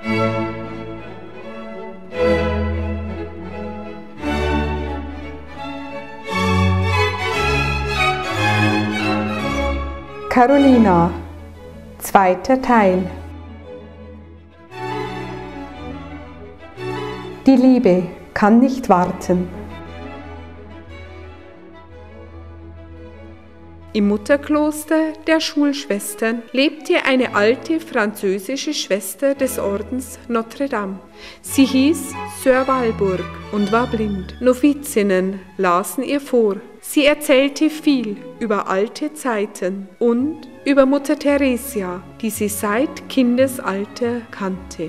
Carolina, zweiter Teil. Die Liebe kann nicht warten. Im Mutterkloster der Schulschwestern lebte eine alte französische Schwester des Ordens Notre Dame. Sie hieß Sœur Walburg und war blind. Novizinnen lasen ihr vor. Sie erzählte viel über alte Zeiten und über Mutter Theresia, die sie seit Kindesalter kannte.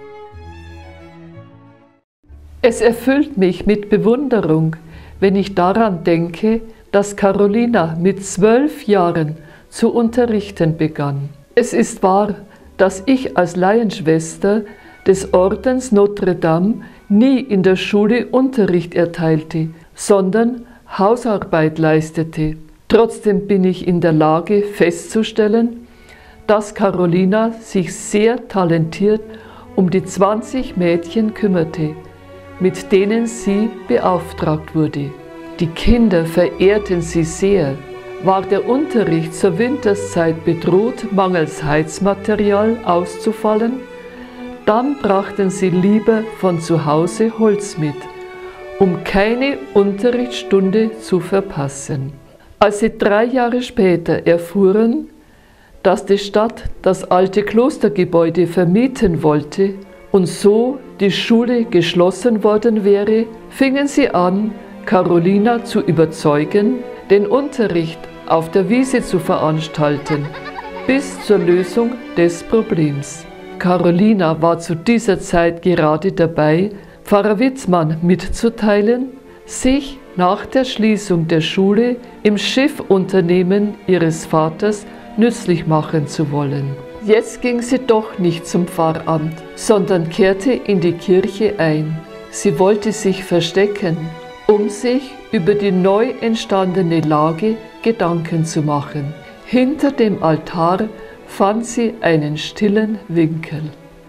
Es erfüllt mich mit Bewunderung, wenn ich daran denke, dass Carolina mit 12 Jahren zu unterrichten begann. Es ist wahr, dass ich als Laienschwester des Ordens Notre Dame nie in der Schule Unterricht erteilte, sondern Hausarbeit leistete. Trotzdem bin ich in der Lage festzustellen, dass Carolina sich sehr talentiert um die 20 Mädchen kümmerte, mit denen sie beauftragt wurde. Die Kinder verehrten sie sehr. War der Unterricht zur Winterszeit bedroht, mangels Heizmaterial auszufallen, dann brachten sie lieber von zu Hause Holz mit, um keine Unterrichtsstunde zu verpassen. Als sie 3 Jahre später erfuhren, dass die Stadt das alte Klostergebäude vermieten wollte und so die Schule geschlossen worden wäre, fingen sie an, Carolina zu überzeugen, den Unterricht auf der Wiese zu veranstalten, bis zur Lösung des Problems. Carolina war zu dieser Zeit gerade dabei, Pfarrer Witzmann mitzuteilen, sich nach der Schließung der Schule im Schiffunternehmen ihres Vaters nützlich machen zu wollen. Jetzt ging sie doch nicht zum Pfarramt, sondern kehrte in die Kirche ein. Sie wollte sich verstecken, um sich über die neu entstandene Lage Gedanken zu machen. Hinter dem Altar fand sie einen stillen Winkel.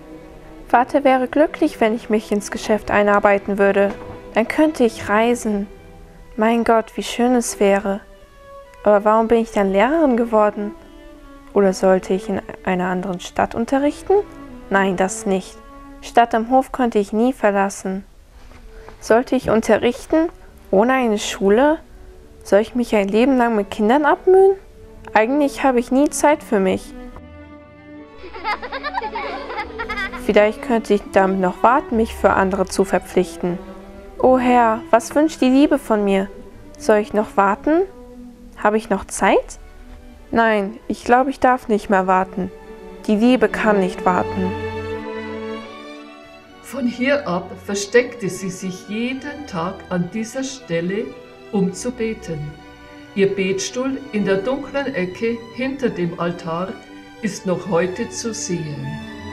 Vater wäre glücklich, wenn ich mich ins Geschäft einarbeiten würde. Dann könnte ich reisen. Mein Gott, wie schön es wäre. Aber warum bin ich dann Lehrerin geworden? Oder sollte ich in einer anderen Stadt unterrichten? Nein, das nicht. Stadt am Hof konnte ich nie verlassen. Sollte ich unterrichten, ohne eine Schule? Soll ich mich ein Leben lang mit Kindern abmühen? Eigentlich habe ich nie Zeit für mich. Vielleicht könnte ich damit noch warten, mich für andere zu verpflichten. O Herr, was wünscht die Liebe von mir? Soll ich noch warten? Habe ich noch Zeit? Nein, ich glaube, ich darf nicht mehr warten. Die Liebe kann nicht warten. Von hier ab versteckte sie sich jeden Tag an dieser Stelle, um zu beten. Ihr Betstuhl in der dunklen Ecke hinter dem Altar ist noch heute zu sehen.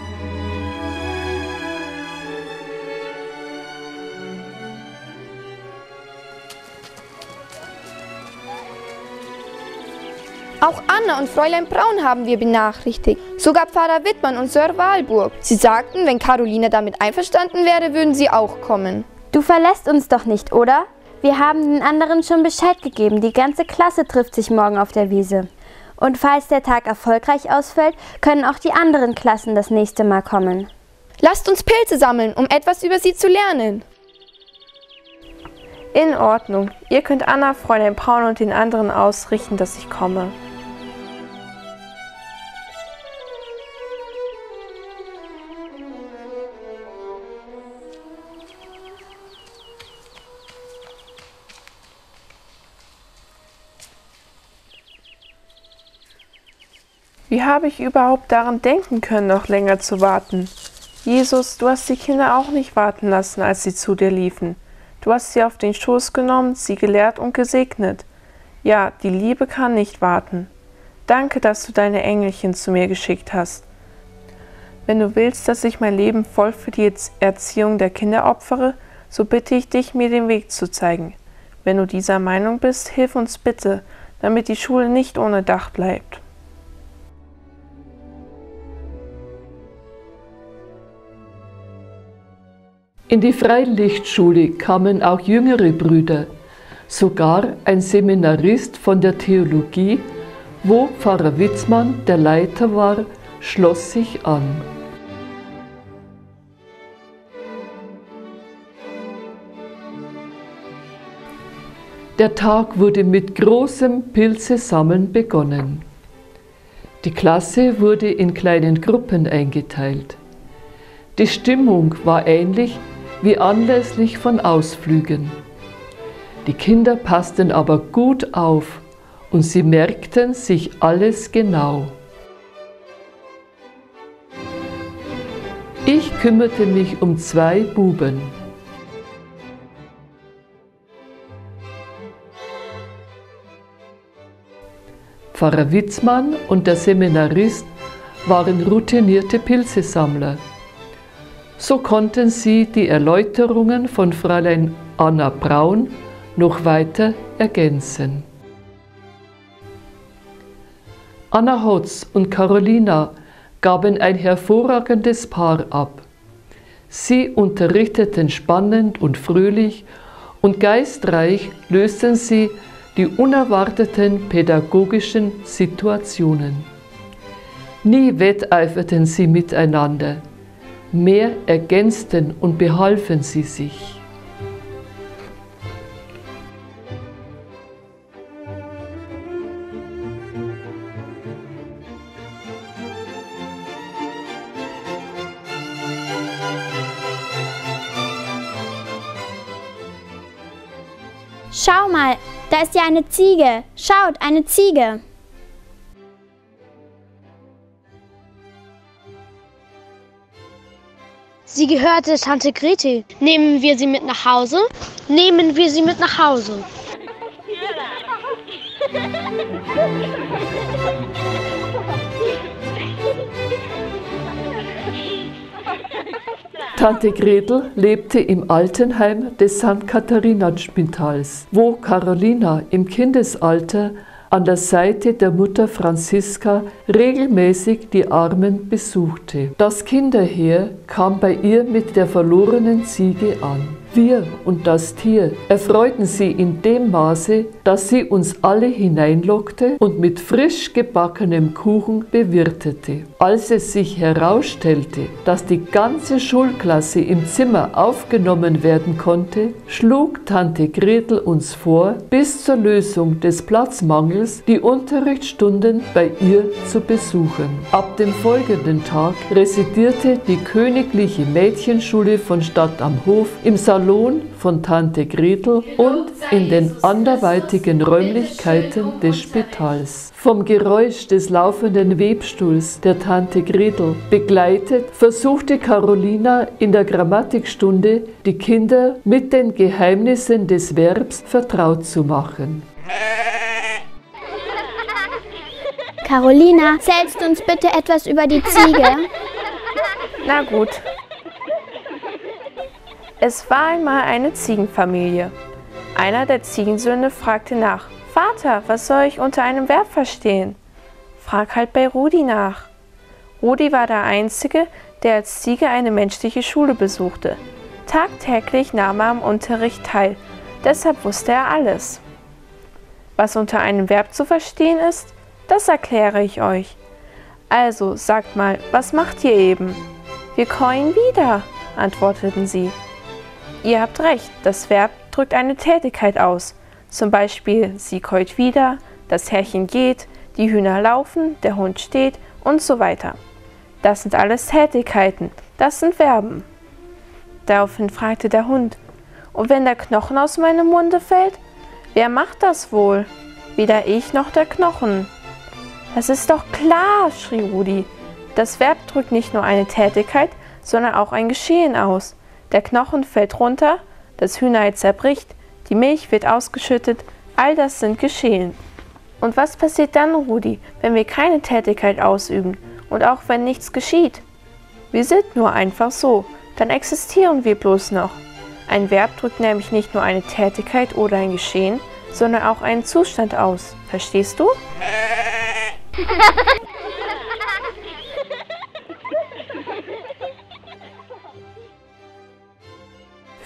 Auch Anna und Fräulein Braun haben wir benachrichtigt. Sogar Pfarrer Wittmann und Sœur Walburg. Sie sagten, wenn Carolina damit einverstanden wäre, würden sie auch kommen. Du verlässt uns doch nicht, oder? Wir haben den anderen schon Bescheid gegeben. Die ganze Klasse trifft sich morgen auf der Wiese. Und falls der Tag erfolgreich ausfällt, können auch die anderen Klassen das nächste Mal kommen. Lasst uns Pilze sammeln, um etwas über sie zu lernen. In Ordnung. Ihr könnt Anna, Fräulein Braun und den anderen ausrichten, dass ich komme. Wie habe ich überhaupt daran denken können, noch länger zu warten? Jesus, du hast die Kinder auch nicht warten lassen, als sie zu dir liefen. Du hast sie auf den Schoß genommen, sie gelehrt und gesegnet. Ja, die Liebe kann nicht warten. Danke, dass du deine Engelchen zu mir geschickt hast. Wenn du willst, dass ich mein Leben voll für die Erziehung der Kinder opfere, so bitte ich dich, mir den Weg zu zeigen. Wenn du dieser Meinung bist, hilf uns bitte, damit die Schule nicht ohne Dach bleibt. In die Freilichtschule kamen auch jüngere Brüder, sogar ein Seminarist von der Theologie, wo Pfarrer Witzmann der Leiter war, schloss sich an. Der Tag wurde mit großem Pilzesammeln begonnen. Die Klasse wurde in kleinen Gruppen eingeteilt. Die Stimmung war ähnlich wie anlässlich von Ausflügen. Die Kinder passten aber gut auf und sie merkten sich alles genau. Ich kümmerte mich um 2 Buben. Pfarrer Witzmann und der Seminarist waren routinierte Pilzesammler. So konnten sie die Erläuterungen von Fräulein Anna Braun noch weiter ergänzen. Anna Hotz und Carolina gaben ein hervorragendes Paar ab. Sie unterrichteten spannend und fröhlich und geistreich lösten sie die unerwarteten pädagogischen Situationen. Nie wetteiferten sie miteinander, mehr ergänzten und behalfen sie sich. Schau mal, da ist ja eine Ziege. Schaut, eine Ziege. Sie gehörte Tante Grete. Nehmen wir sie mit nach Hause? Nehmen wir sie mit nach Hause. Tante Gretel lebte im Altenheim des St. Katharinenspitals, wo Carolina im Kindesalter an der Seite der Mutter Franziska regelmäßig die Armen besuchte. Das Kinderheer kam bei ihr mit der verlorenen Ziege an. Wir und das Tier erfreuten sie in dem Maße, dass sie uns alle hineinlockte und mit frisch gebackenem Kuchen bewirtete. Als es sich herausstellte, dass die ganze Schulklasse im Zimmer aufgenommen werden konnte, schlug Tante Gretel uns vor, bis zur Lösung des Platzmangels die Unterrichtsstunden bei ihr zu besuchen. Ab dem folgenden Tag residierte die Königliche Mädchenschule von Stadt am Hof im Salon von Tante Gretel und in den anderweitigen Räumlichkeiten des Spitals. Vom Geräusch des laufenden Webstuhls der Tante Gretel begleitet, versuchte Carolina in der Grammatikstunde die Kinder mit den Geheimnissen des Verbs vertraut zu machen. Carolina, erzählst du uns bitte etwas über die Ziege? Na gut. Es war einmal eine Ziegenfamilie. Einer der Ziegensöhne fragte nach: Vater, was soll ich unter einem Verb verstehen? Frag halt bei Rudi nach. Rudi war der Einzige, der als Ziege eine menschliche Schule besuchte. Tagtäglich nahm er am Unterricht teil, deshalb wusste er alles. Was unter einem Verb zu verstehen ist, das erkläre ich euch. Also, sagt mal, was macht ihr eben? Wir käuen wieder, antworteten sie. Ihr habt recht, das Verb drückt eine Tätigkeit aus. Zum Beispiel, sie käut wieder, das Herrchen geht, die Hühner laufen, der Hund steht und so weiter. Das sind alles Tätigkeiten, das sind Verben. Daraufhin fragte der Hund: Und wenn der Knochen aus meinem Munde fällt, wer macht das wohl? Weder ich noch der Knochen. Das ist doch klar, schrie Rudi. Das Verb drückt nicht nur eine Tätigkeit, sondern auch ein Geschehen aus. Der Knochen fällt runter, das Hühnerei zerbricht, die Milch wird ausgeschüttet, all das sind Geschehen. Und was passiert dann, Rudi, wenn wir keine Tätigkeit ausüben und auch wenn nichts geschieht? Wir sind nur einfach so, dann existieren wir bloß noch. Ein Verb drückt nämlich nicht nur eine Tätigkeit oder ein Geschehen, sondern auch einen Zustand aus. Verstehst du?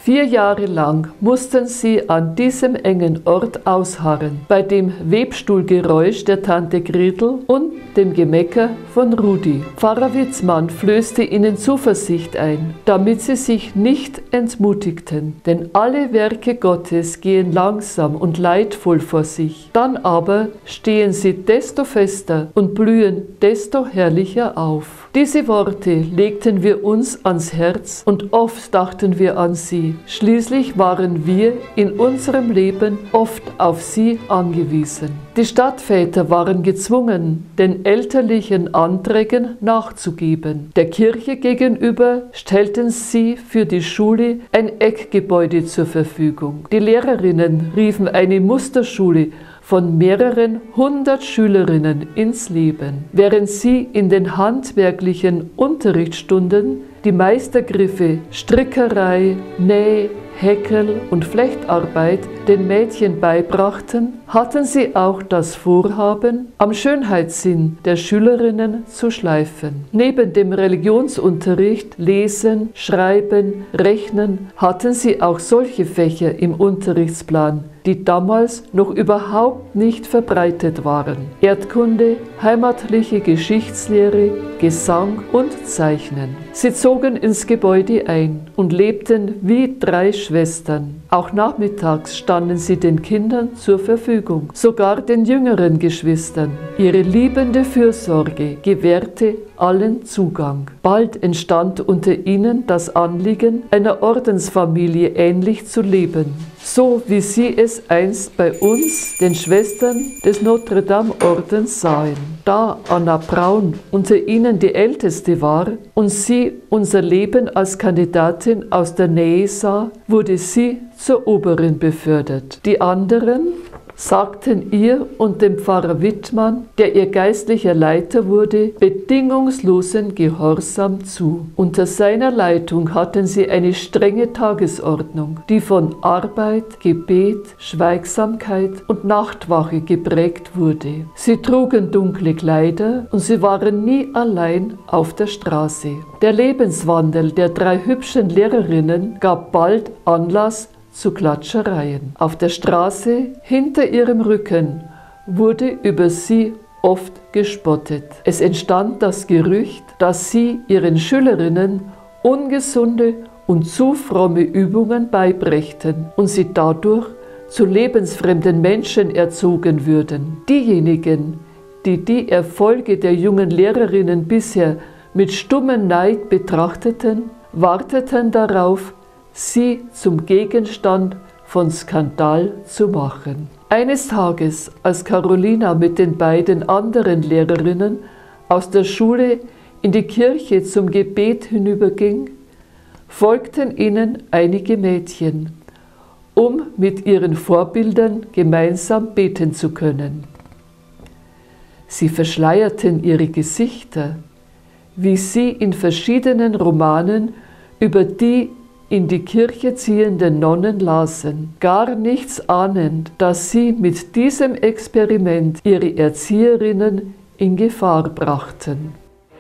4 Jahre lang mussten sie an diesem engen Ort ausharren, bei dem Webstuhlgeräusch der Tante Gretel und dem Gemecker von Rudi. Pfarrer Witzmann flößte ihnen Zuversicht ein, damit sie sich nicht entmutigten, denn alle Werke Gottes gehen langsam und leidvoll vor sich. Dann aber stehen sie desto fester und blühen desto herrlicher auf. Diese Worte legten wir uns ans Herz und oft dachten wir an sie. Schließlich waren wir in unserem Leben oft auf sie angewiesen. Die Stadtväter waren gezwungen, den elterlichen Anträgen nachzugeben. Der Kirche gegenüber stellten sie für die Schule ein Eckgebäude zur Verfügung. Die Lehrerinnen riefen eine Musterschule von mehreren 100 Schülerinnen ins Leben, während sie in den handwerklichen Unterrichtsstunden die Meistergriffe Strickerei, Näh, Häkel und Flechtarbeit den Mädchen beibrachten, hatten sie auch das Vorhaben, am Schönheitssinn der Schülerinnen zu schleifen. Neben dem Religionsunterricht, Lesen, Schreiben, Rechnen hatten sie auch solche Fächer im Unterrichtsplan, die damals noch überhaupt nicht verbreitet waren. Erdkunde, heimatliche Geschichtslehre, Gesang und Zeichnen. Sie zogen ins Gebäude ein und lebten wie 3 Schwestern. Auch nachmittags standen sie den Kindern zur Verfügung, sogar den jüngeren Geschwistern. Ihre liebende Fürsorge gewährte allen Zugang. Bald entstand unter ihnen das Anliegen, einer Ordensfamilie ähnlich zu leben, so wie sie es einst bei uns, den Schwestern des Notre-Dame-Ordens, sahen. Da Anna Braun unter ihnen die Älteste war und sie unser Leben als Kandidatin aus der Nähe sah, wurde sie zur Oberin befördert. Die anderen sagten ihr und dem Pfarrer Wittmann, der ihr geistlicher Leiter wurde, bedingungslosen Gehorsam zu. Unter seiner Leitung hatten sie eine strenge Tagesordnung, die von Arbeit, Gebet, Schweigsamkeit und Nachtwache geprägt wurde. Sie trugen dunkle Kleider und sie waren nie allein auf der Straße. Der Lebenswandel der 3 hübschen Lehrerinnen gab bald Anlass zu Klatschereien. Auf der Straße hinter ihrem Rücken wurde über sie oft gespottet. Es entstand das Gerücht, dass sie ihren Schülerinnen ungesunde und zu fromme Übungen beibrächten und sie dadurch zu lebensfremden Menschen erzogen würden. Diejenigen, die die Erfolge der jungen Lehrerinnen bisher mit stummem Neid betrachteten, warteten darauf, sie zum Gegenstand von Skandal zu machen. Eines Tages, als Carolina mit den beiden anderen Lehrerinnen aus der Schule in die Kirche zum Gebet hinüberging, folgten ihnen einige Mädchen, um mit ihren Vorbildern gemeinsam beten zu können. Sie verschleierten ihre Gesichter, wie sie in verschiedenen Romanen über die in die Kirche ziehenden Nonnen lasen, gar nichts ahnend, dass sie mit diesem Experiment ihre Erzieherinnen in Gefahr brachten.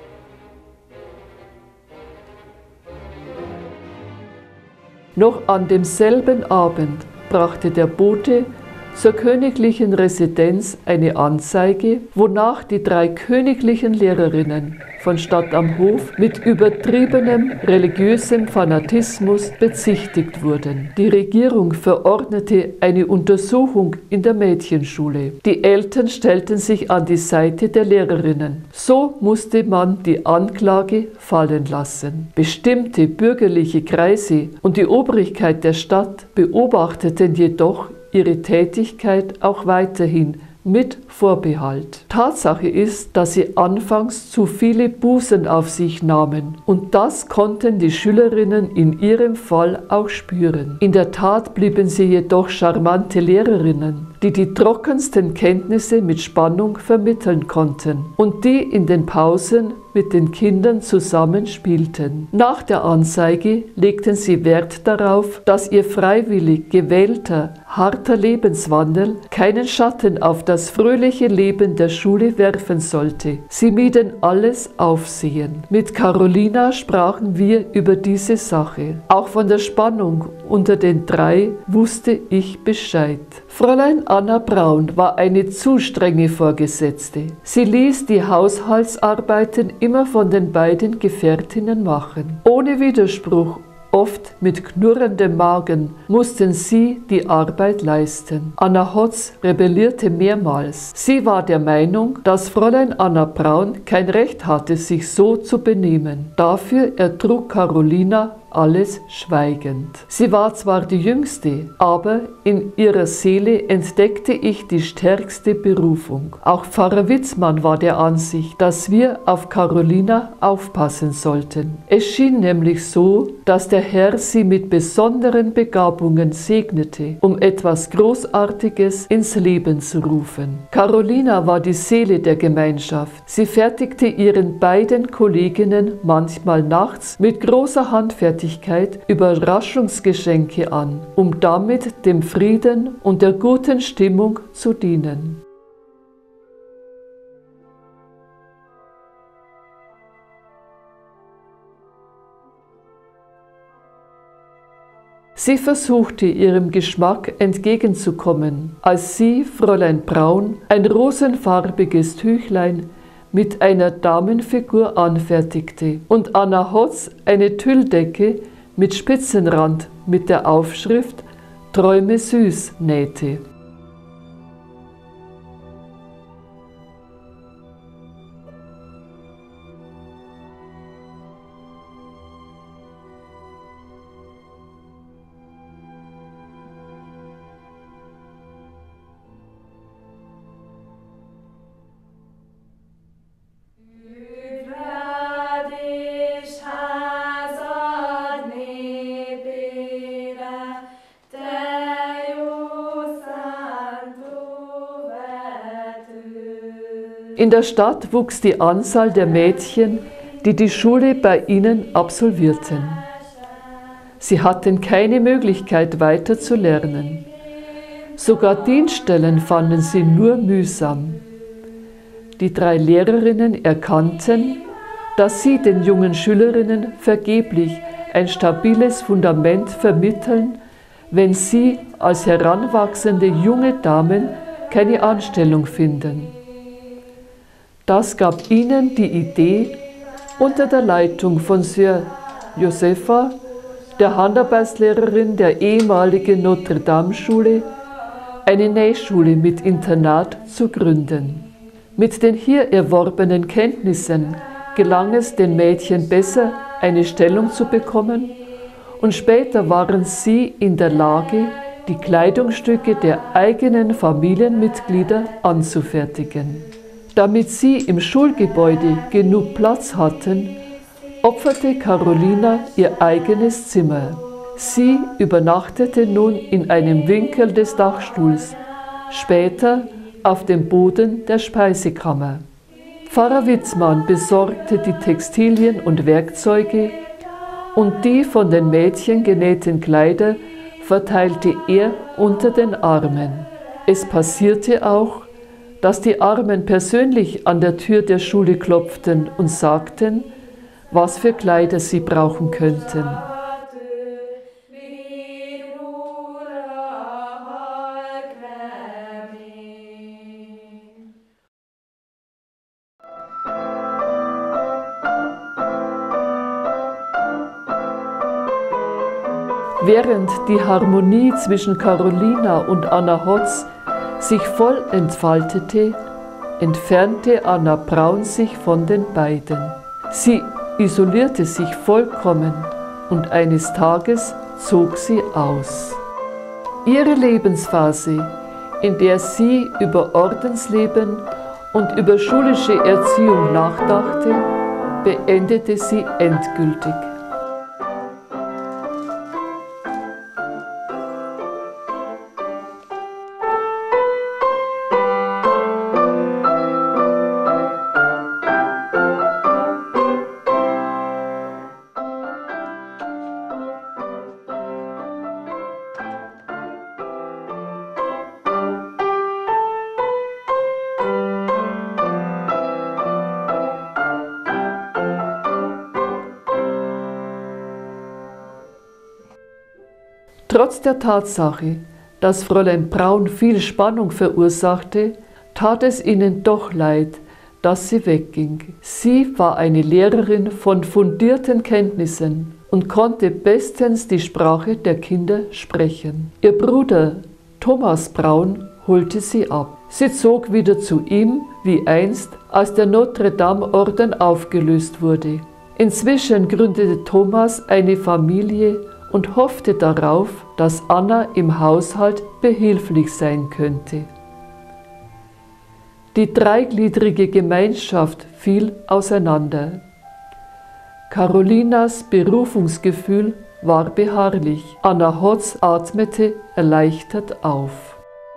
Noch an demselben Abend brachte der Bote zur königlichen Residenz eine Anzeige, wonach die 3 königlichen Lehrerinnen von Stadt am Hof mit übertriebenem religiösem Fanatismus bezichtigt wurden. Die Regierung verordnete eine Untersuchung in der Mädchenschule. Die Eltern stellten sich an die Seite der Lehrerinnen. So musste man die Anklage fallen lassen. Bestimmte bürgerliche Kreise und die Obrigkeit der Stadt beobachteten jedoch ihre Tätigkeit auch weiterhin mit Vorbehalt. Tatsache ist, dass sie anfangs zu viele Bußen auf sich nahmen und das konnten die Schülerinnen in ihrem Fall auch spüren. In der Tat blieben sie jedoch charmante Lehrerinnen, die die trockensten Kenntnisse mit Spannung vermitteln konnten und die in den Pausen mit den Kindern zusammen spielten. Nach der Anzeige legten sie Wert darauf, dass ihr freiwillig gewählter, harter Lebenswandel keinen Schatten auf das fröhliche Leben der Schule werfen sollte. Sie mieden alles Aufsehen. Mit Carolina sprachen wir über diese Sache. Auch von der Spannung unter den drei wusste ich Bescheid. Fräulein Anna Braun war eine zu strenge Vorgesetzte. Sie ließ die Haushaltsarbeiten immer von den beiden Gefährtinnen machen. Ohne Widerspruch, oft mit knurrendem Magen, mussten sie die Arbeit leisten. Anna Hotz rebellierte mehrmals. Sie war der Meinung, dass Fräulein Anna Braun kein Recht hatte, sich so zu benehmen. Dafür ertrug Carolina alles schweigend. Sie war zwar die Jüngste, aber in ihrer Seele entdeckte ich die stärkste Berufung. Auch Pfarrer Witzmann war der Ansicht, dass wir auf Carolina aufpassen sollten. Es schien nämlich so, dass der Herr sie mit besonderen Begabungen segnete, um etwas Großartiges ins Leben zu rufen. Carolina war die Seele der Gemeinschaft. Sie fertigte ihren beiden Kolleginnen manchmal nachts mit großer Handfertigkeit Überraschungsgeschenke an, um damit dem Frieden und der guten Stimmung zu dienen. Sie versuchte ihrem Geschmack entgegenzukommen, als sie, Fräulein Braun, ein rosenfarbiges Tüchlein mit einer Damenfigur anfertigte und Anna Hotz eine Tülldecke mit Spitzenrand mit der Aufschrift »Träume süß« nähte. In der Stadt wuchs die Anzahl der Mädchen, die die Schule bei ihnen absolvierten. Sie hatten keine Möglichkeit weiter zu lernen. Sogar Dienststellen fanden sie nur mühsam. Die drei Lehrerinnen erkannten, dass sie den jungen Schülerinnen vergeblich ein stabiles Fundament vermitteln, wenn sie als heranwachsende junge Damen keine Anstellung finden. Das gab ihnen die Idee, unter der Leitung von Sir Josepha, der Handarbeitslehrerin der ehemaligen Notre-Dame-Schule, eine Nähschule mit Internat zu gründen. Mit den hier erworbenen Kenntnissen gelang es den Mädchen besser, eine Stellung zu bekommen, und später waren sie in der Lage, die Kleidungsstücke der eigenen Familienmitglieder anzufertigen. Damit sie im Schulgebäude genug Platz hatten, opferte Carolina ihr eigenes Zimmer. Sie übernachtete nun in einem Winkel des Dachstuhls, später auf dem Boden der Speisekammer. Pfarrer Witzmann besorgte die Textilien und Werkzeuge, und die von den Mädchen genähten Kleider verteilte er unter den Armen. Es passierte auch, dass die Armen persönlich an der Tür der Schule klopften und sagten, was für Kleider sie brauchen könnten. Während die Harmonie zwischen Carolina und Anna Hotz sich voll entfaltete, entfernte Anna Braun sich von den beiden. Sie isolierte sich vollkommen und eines Tages zog sie aus. Ihre Lebensphase, in der sie über Ordensleben und über schulische Erziehung nachdachte, beendete sie endgültig. Trotz der Tatsache, dass Fräulein Braun viel Spannung verursachte, tat es ihnen doch leid, dass sie wegging. Sie war eine Lehrerin von fundierten Kenntnissen und konnte bestens die Sprache der Kinder sprechen. Ihr Bruder Thomas Braun holte sie ab. Sie zog wieder zu ihm, wie einst, als der Notre-Dame-Orden aufgelöst wurde. Inzwischen gründete Thomas eine Familie und hoffte darauf, dass Anna im Haushalt behilflich sein könnte. Die dreigliedrige Gemeinschaft fiel auseinander. Carolinas Berufungsgefühl war beharrlich. Anna Hotz atmete erleichtert auf.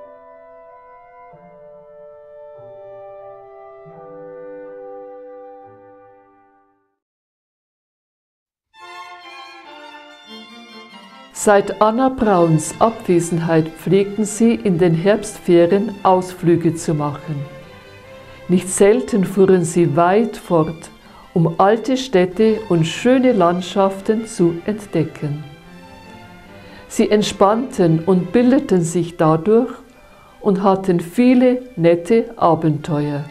Seit Anna Brauns Abwesenheit pflegten sie in den Herbstferien Ausflüge zu machen. Nicht selten fuhren sie weit fort, um alte Städte und schöne Landschaften zu entdecken. Sie entspannten und bildeten sich dadurch und hatten viele nette Abenteuer.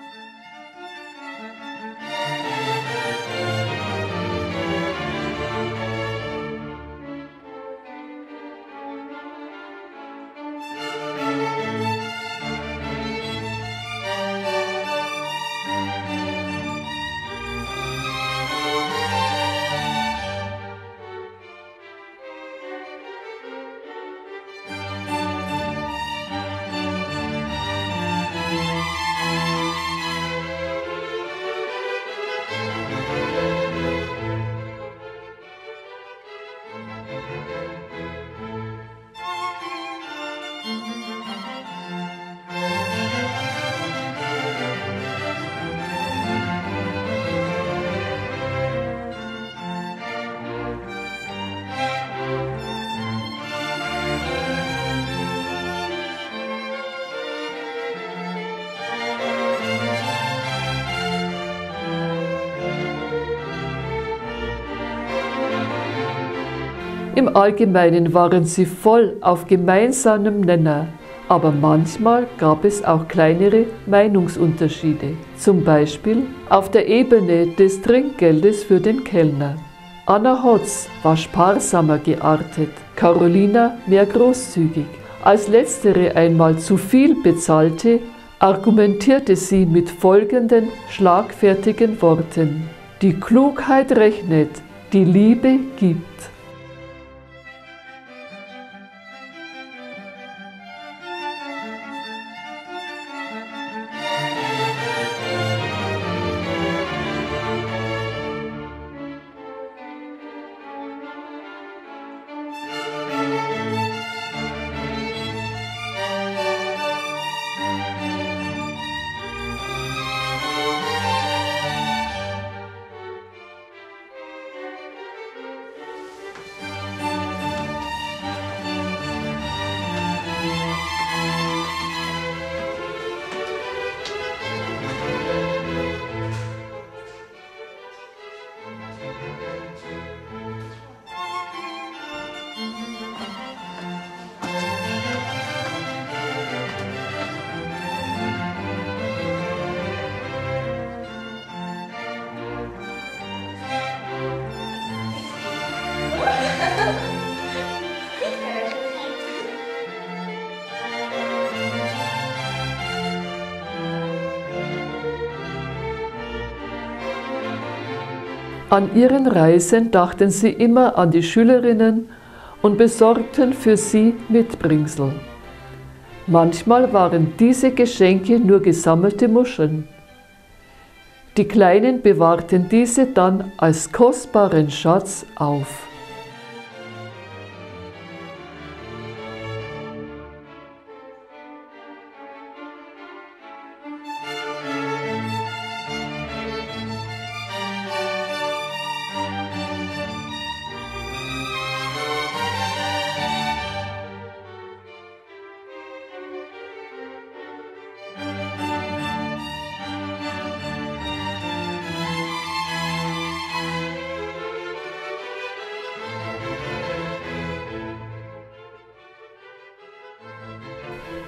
Im Allgemeinen waren sie voll auf gemeinsamem Nenner, aber manchmal gab es auch kleinere Meinungsunterschiede, zum Beispiel auf der Ebene des Trinkgeldes für den Kellner. Anna Hotz war sparsamer geartet, Carolina mehr großzügig. Als letztere einmal zu viel bezahlte, argumentierte sie mit folgenden schlagfertigen Worten: Die Klugheit rechnet, die Liebe gibt. An ihren Reisen dachten sie immer an die Schülerinnen und besorgten für sie Mitbringsel. Manchmal waren diese Geschenke nur gesammelte Muscheln. Die Kleinen bewahrten diese dann als kostbaren Schatz auf.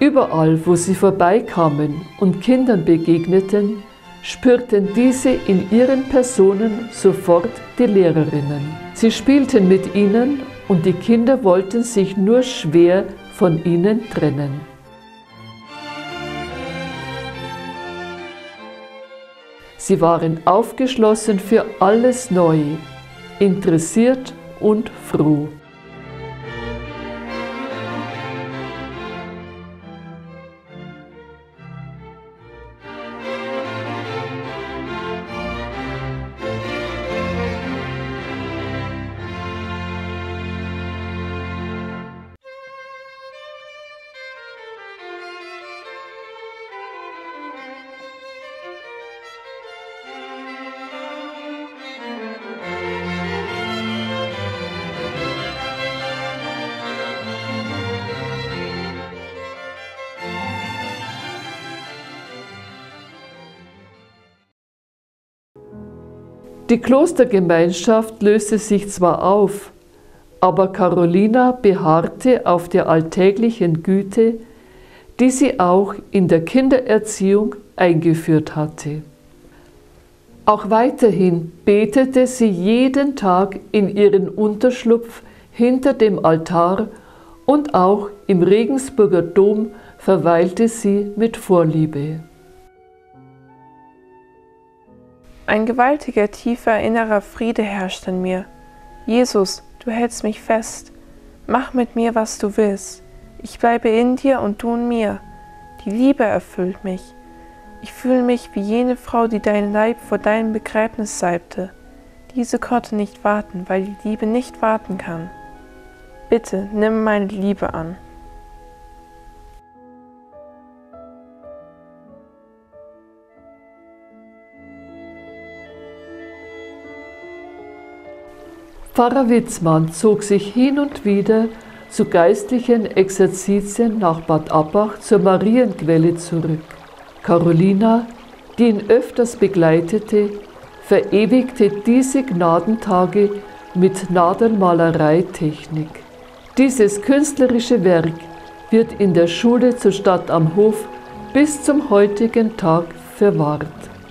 Überall, wo sie vorbeikamen und Kindern begegneten, spürten diese in ihren Personen sofort die Lehrerinnen. Sie spielten mit ihnen und die Kinder wollten sich nur schwer von ihnen trennen. Sie waren aufgeschlossen für alles Neue, interessiert und froh. Die Klostergemeinschaft löste sich zwar auf, aber Carolina beharrte auf der alltäglichen Güte, die sie auch in der Kindererziehung eingeführt hatte. Auch weiterhin betete sie jeden Tag in ihren Unterschlupf hinter dem Altar und auch im Regensburger Dom verweilte sie mit Vorliebe. Ein gewaltiger, tiefer innerer Friede herrscht in mir. Jesus, du hältst mich fest. Mach mit mir, was du willst. Ich bleibe in dir und du in mir. Die Liebe erfüllt mich. Ich fühle mich wie jene Frau, die deinen Leib vor deinem Begräbnis salbte. Diese konnte nicht warten, weil die Liebe nicht warten kann. Bitte, nimm meine Liebe an. Pfarrer Witzmann zog sich hin und wieder zu geistlichen Exerzitien nach Bad Abbach zur Marienquelle zurück. Carolina, die ihn öfters begleitete, verewigte diese Gnadentage mit Nadelmalereitechnik. Dieses künstlerische Werk wird in der Schule zur Stadt am Hof bis zum heutigen Tag verwahrt.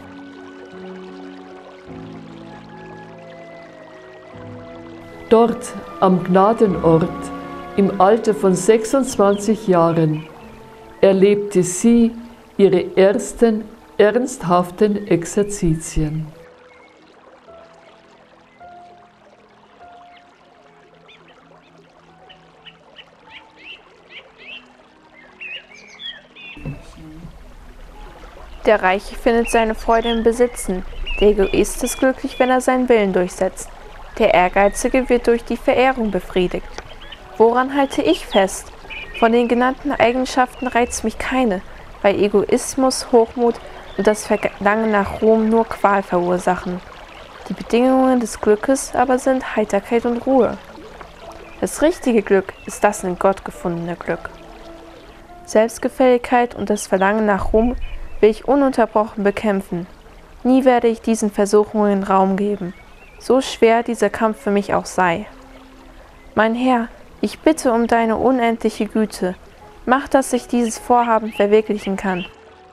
Dort am Gnadenort, im Alter von 26 Jahren, erlebte sie ihre ersten ernsthaften Exerzitien. Der Reiche findet seine Freude im Besitzen. Der Egoist ist glücklich, wenn er seinen Willen durchsetzt. Der Ehrgeizige wird durch die Verehrung befriedigt. Woran halte ich fest? Von den genannten Eigenschaften reizt mich keine, weil Egoismus, Hochmut und das Verlangen nach Ruhm nur Qual verursachen. Die Bedingungen des Glückes aber sind Heiterkeit und Ruhe. Das richtige Glück ist das in Gott gefundene Glück. Selbstgefälligkeit und das Verlangen nach Ruhm will ich ununterbrochen bekämpfen. Nie werde ich diesen Versuchungen Raum geben, so schwer dieser Kampf für mich auch sei. Mein Herr, ich bitte um deine unendliche Güte. Mach, dass ich dieses Vorhaben verwirklichen kann.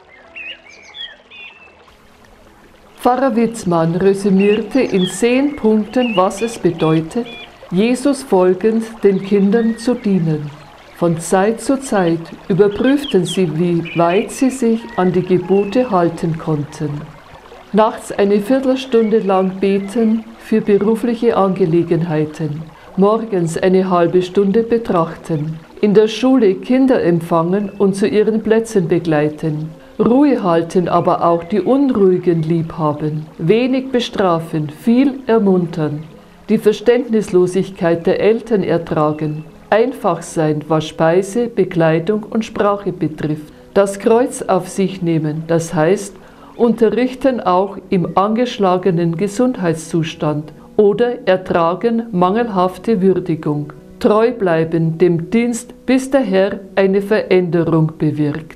Pfarrer Witzmann resümierte in 10 Punkten, was es bedeutet, Jesus folgend den Kindern zu dienen. Von Zeit zu Zeit überprüften sie, wie weit sie sich an die Gebote halten konnten. Nachts eine Viertelstunde lang beten für berufliche Angelegenheiten, morgens eine halbe Stunde betrachten, in der Schule Kinder empfangen und zu ihren Plätzen begleiten, Ruhe halten, aber auch die Unruhigen lieb haben, wenig bestrafen, viel ermuntern, die Verständnislosigkeit der Eltern ertragen, einfach sein, was Speise, Bekleidung und Sprache betrifft, das Kreuz auf sich nehmen, das heißt, unterrichten auch im angeschlagenen Gesundheitszustand oder ertragen mangelhafte Würdigung. Treu bleiben dem Dienst, bis der Herr eine Veränderung bewirkt.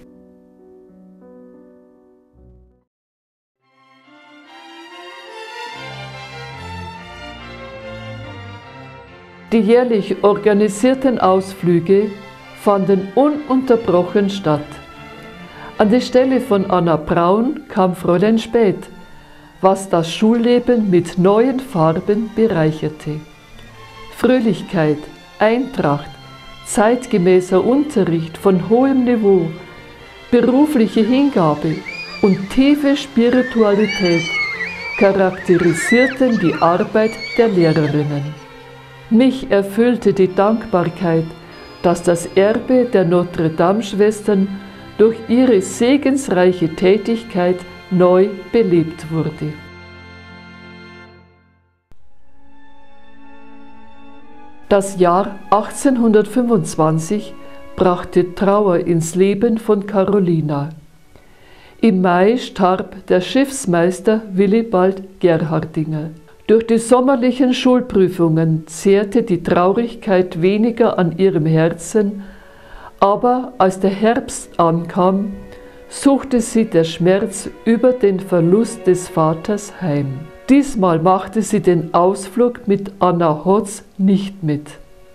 Die jährlich organisierten Ausflüge fanden ununterbrochen statt. An die Stelle von Anna Braun kam Fräulein Späth, was das Schulleben mit neuen Farben bereicherte. Fröhlichkeit, Eintracht, zeitgemäßer Unterricht von hohem Niveau, berufliche Hingabe und tiefe Spiritualität charakterisierten die Arbeit der Lehrerinnen. Mich erfüllte die Dankbarkeit, dass das Erbe der Notre-Dame-Schwestern durch ihre segensreiche Tätigkeit neu belebt wurde. Das Jahr 1825 brachte Trauer ins Leben von Carolina. Im Mai starb der Schiffsmeister Willibald Gerhardinger. Durch die sommerlichen Schulprüfungen zehrte die Traurigkeit weniger an ihrem Herzen, aber als der Herbst ankam, suchte sie der Schmerz über den Verlust des Vaters heim. Diesmal machte sie den Ausflug mit Anna Hotz nicht mit.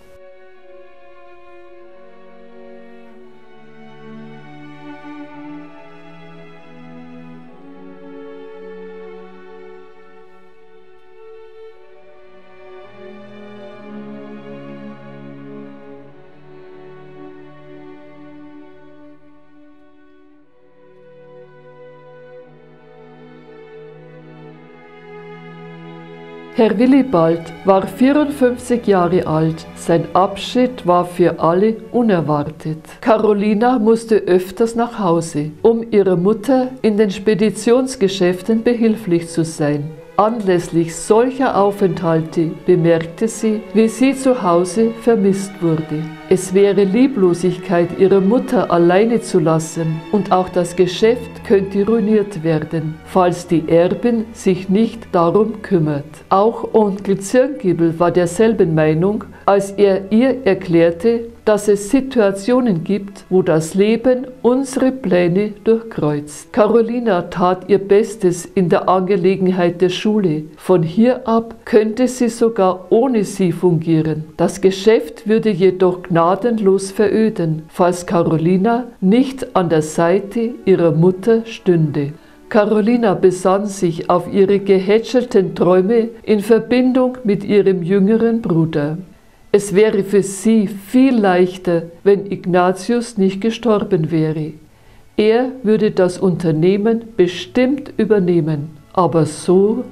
Herr Willibald war 54 Jahre alt, sein Abschied war für alle unerwartet. Carolina musste öfters nach Hause, um ihrer Mutter in den Speditionsgeschäften behilflich zu sein. Anlässlich solcher Aufenthalte bemerkte sie, wie sie zu Hause vermisst wurde. Es wäre Lieblosigkeit, ihre Mutter alleine zu lassen, und auch das Geschäft könnte ruiniert werden, falls die Erbin sich nicht darum kümmert. Auch Onkel Zirngiebel war derselben Meinung, als er ihr erklärte, dass es Situationen gibt, wo das Leben unsere Pläne durchkreuzt. Carolina tat ihr Bestes in der Angelegenheit der Schule. Von hier ab könnte sie sogar ohne sie fungieren. Das Geschäft würde jedoch gnadenlos veröden, falls Carolina nicht an der Seite ihrer Mutter stünde. Carolina besann sich auf ihre gehätschelten Träume in Verbindung mit ihrem jüngeren Bruder. Es wäre für sie viel leichter, wenn Ignatius nicht gestorben wäre. Er würde das Unternehmen bestimmt übernehmen, aber so...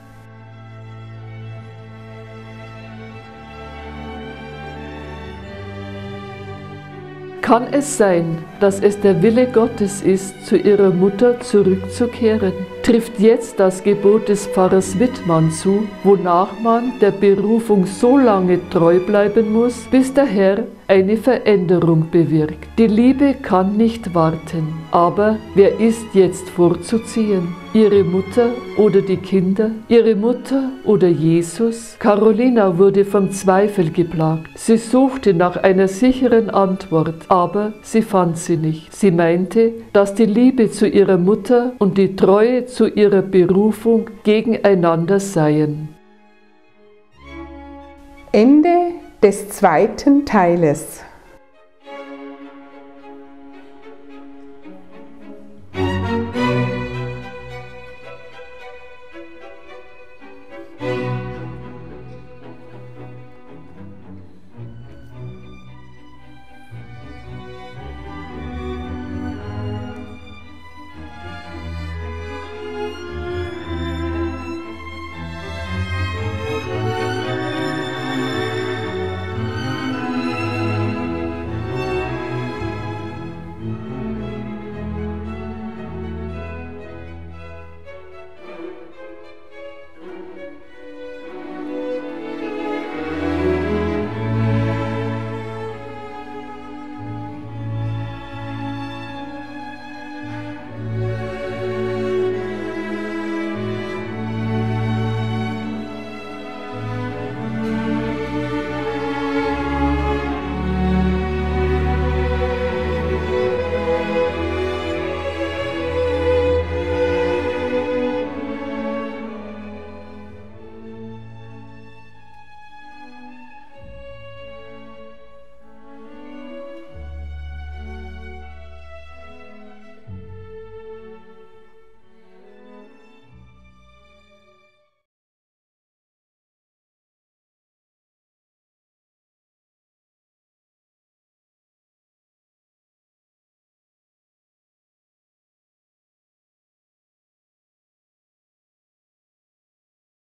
Kann es sein, dass es der Wille Gottes ist, zu ihrer Mutter zurückzukehren? Trifft jetzt das Gebot des Pfarrers Wittmann zu, wonach man der Berufung so lange treu bleiben muss, bis der Herr eine Veränderung bewirkt? Die Liebe kann nicht warten. Aber wer ist jetzt vorzuziehen? Ihre Mutter oder die Kinder? Ihre Mutter oder Jesus? Carolina wurde vom Zweifel geplagt. Sie suchte nach einer sicheren Antwort, aber sie fand sie nicht. Sie meinte, dass die Liebe zu ihrer Mutter und die Treue zu ihrer Berufung gegeneinander seien. Ende des zweiten Teiles.